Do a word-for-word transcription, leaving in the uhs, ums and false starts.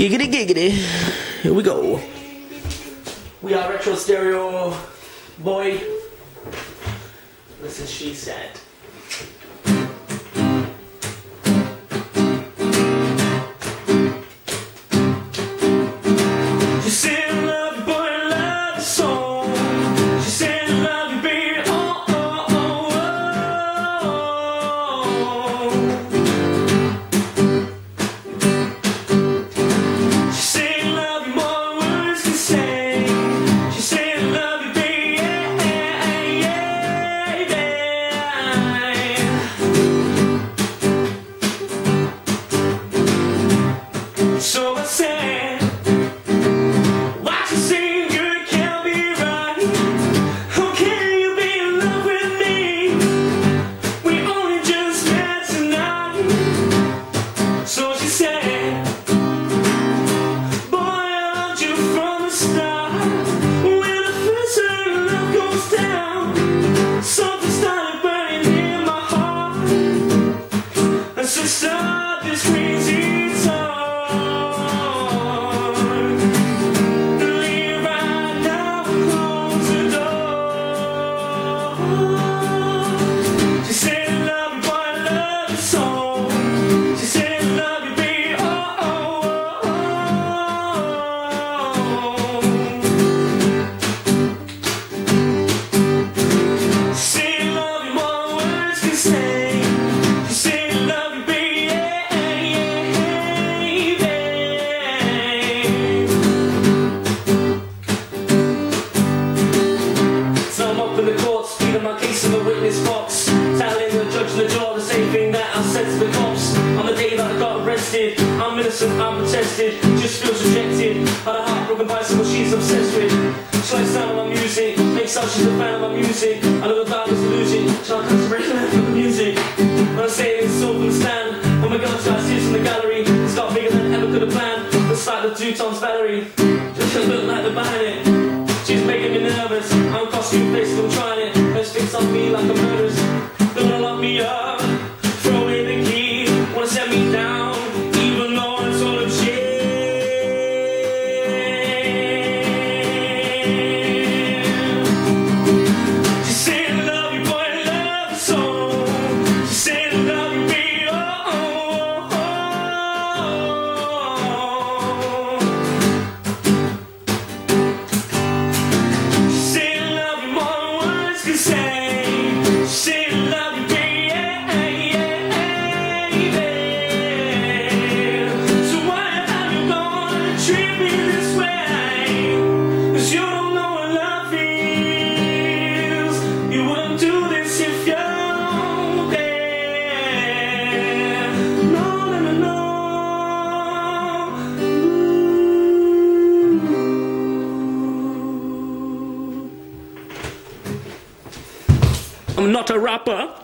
Giggity giggity. Here we go. We are Retro Stereo Boy. This is She Said. She said love you, boy, love you so. She said love you, baby, oh, oh, oh, oh. She said love you more than words can say. She said love you, baby, yeah, yeah, yeah. So I said, what you say, girl, can't be right. How can you be in love with me? We only just met tonight. So she said, boy, I loved you from the start. When the first certain love goes down, something started burning in my heart. And so stop this crazy talk. Leave right now and close the door. She said love you, boy, I love you so. She said love you, baby, oh, oh, oh, oh. She said love you more than words can say. She said love you, baby, yeah, yeah, baby. So I'm up in the courts, pleading my case in the witness box, telling the judge and the jaw the same thing that I said to the cops. On the day that I got arrested, I'm innocent, I'm protested, just feels rejected. Had a heartbroken bicycle she's obsessed with. She likes sound of my music, makes out she's a fan of my music. I know the vibe is illusion, so I can't break her from the music. When I say it's so from the stand, when my girl tries tears from the gallery, it's got bigger than ever could have planned. It's like the two tons Valerie, just look like they're buying it. She's making me nervous, I'm costume faced, I'm trying it. Let's fix on me like a murderess. Don't wanna lock me up, throw away the key, wanna set me down, even though I'm sort of shit. She said love you, boy, love you so. She said love you, baby, oh, oh, oh, oh. She said love you more than words can say. She said love you, baby, yeah, yeah, baby. So why have you gonna treat me this way? 'Cause you don't know what love feels. You wouldn't do this if you're there. No, no, no, no. I'm not a rapper.